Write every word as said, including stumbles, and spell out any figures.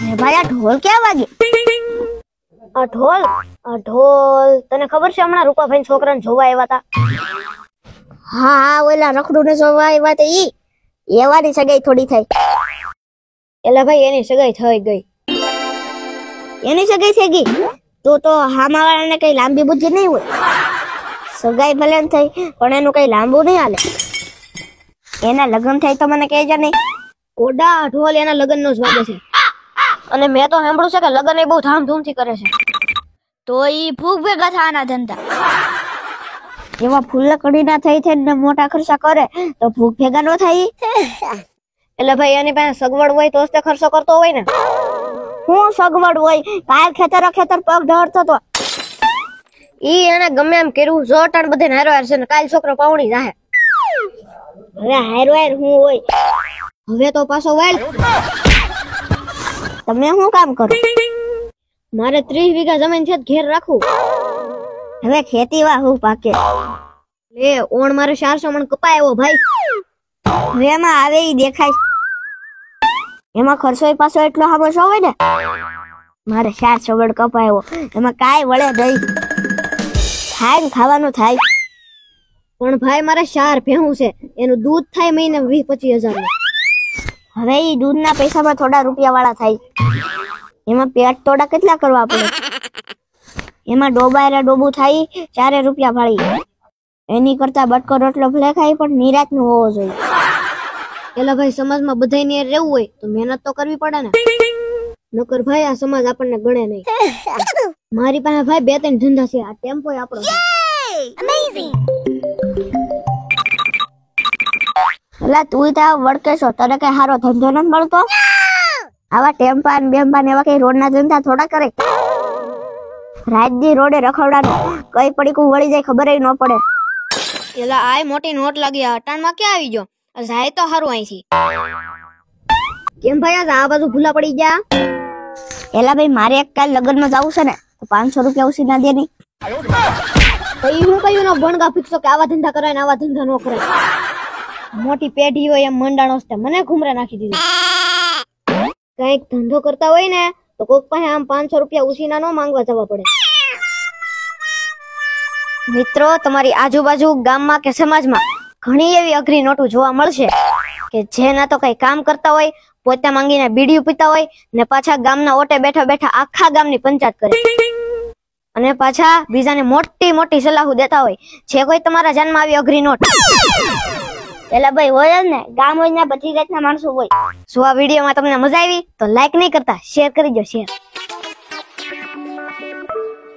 ભાઈ આ ઢોલ ક્યાં વાગે? આ ઢોલ આ ઢોલ તને ખબર છે હમણાં રૂપાભાઈ છોકરાને જોવા આવ્યા હતા? હા હા ઓલા રખડું ને જોવા આવ્યા હતા ઈ એવાની સગાઈ થોડી થઈ. એલા ભાઈ એની સગાઈ થઈ ગઈ. એની સગાઈ થઈ ગઈ તો તો હામાવાળાને કઈ લાંબી બુદ્ધિ નહીં હોય. સગાઈ ભલે થઈ પણ એનું કઈ લાંબુ નહીં હાલે. એના લગ્ન થાય તો મને કહેજો નહીં. કોડા ઢોલ એના લગ્ન નો જ વાગે છે અને મેં તો સાંભળ્યું છે કે લગ્ન એ બહુ ધામધૂમથી કરે છે. તો ઈ ફૂગ ભેગા થવાના ધંધા. એવા ફૂલ કડીના થઈ થઈને મોટા ખર્ચા કરે તો ભૂખ ભેગા ન થાય. એટલે ભાઈ એની પાસે સગવડ હોય તો જ ખર્ચો કરતો હોય ને. હું સગવડ હોય કાલ ખેતર ખેતર પગ ઢળતો તો ઈ એને ગમે એમ કર્યું જો ટાણ બધે હારો હાર છે ને કાલ છોકરો પાવણી જાહે. હવે હારો હાર હું હોય હવે તો પાછો વાળ. તમે શું કામ કરો? મારે ત્રીસ વીઘા જમીન છે ઘેર રાખવું. હવે ખેતી વા હું પાકે લે ઓણ મારે ચારસો મણ કપાયો ભાઈ. હવે એમાં આવે ઈ દેખાય એમાં ખર્ચો પાછો એટલો હાબો છો હોય ને. મારે ચારસો મણ કપાયો એમાં કાંઈ વળે નહીં. થાય ને ખાવાનું થાય પણ ભાઈ મારે ચાર ભેહું છે એનું દૂધ થાય મહિને વીસ પચીસ હજાર. હવે ઈ દૂધના પૈસામાં થોડા રૂપિયા વાળા થાય. એમાં પેટ તોડા કેટલા કરવા પડે. એમાં ડોબાયરા ડોબું થાય ચારે રૂપિયા ભાળી. એની કરતા બટકો રોટલો ભલે ખાય પણ નિરાત નું હોવો જોઈએ. એટલે ભાઈ સમાજમાં બધાને રહેવું હોય તો મહેનત તો કરવી પડે ને. નકર ભાઈ આ સમાજ આપણને ગણે નહીં. મારી પાસે ભાઈ બે ત્રણ ધંધા છે. આ ટેમ્પો આપણો. એટલે તું તો વળકે છો તને કઈ સારો ધંધો નથી મળતો? આવા ટેમ્પા ને બેમ્પા ને એવા કઈ રોડ ના ધંધા થોડા કરે. રાજજી રોડે રખવડાનું કઈ પડીકું વળી જાય ખબર ન પડે. એલા આય મોટી નોટ લાગી અટાણમાં ક્યાં આવી ગયો? જાય તો સારું અહીંથી. કેમ ભાઈ આ બાજુ ભૂલા પડી ગયા? એલા ભાઈ મારે એક કાલ લગ્ન માં જવું છે ને તો પાંચસો રૂપિયા ઉછી ના દે નહીં. હું કયું નો ભણગા ફિક્સો કે આવા ધંધા કરાય ને આવા ધંધા નો કરાય. મોટી પેઢી હોય એમ મંડાણો છે મને ઘુમરા નાખી દીધી. કઈક ધંધો કરતા હોય ને તો કોક પાસે આમ પાંચસો રૂપિયા ઉછીના નો માંગવા જવા પડે. મિત્રો તમારી આજુબાજુ ગામમાં કે સમાજમાં ઘણી એવી અઘરી નોટો જોવા મળશે કે જે ના તો કઈ કામ કરતા હોય પોતે માંગીને બીડીયું પીતા હોય ને પાછા ગામના ઓટે બેઠા બેઠા આખા ગામની પંચાયત કરે અને પાછા બીજાને મોટી મોટી સલાહો દેતા હોય. છે કોઈ તમારા જાનમાં આવી અઘરી નોટ? એલા ભાઈ હોય જ ને ગામ હોય ને બધી જાતના માણસો હોય. જો આ વિડીયોમાં તમને મજા આવી તો લાઈક નહીં કરતા શેર કરી દો શેર.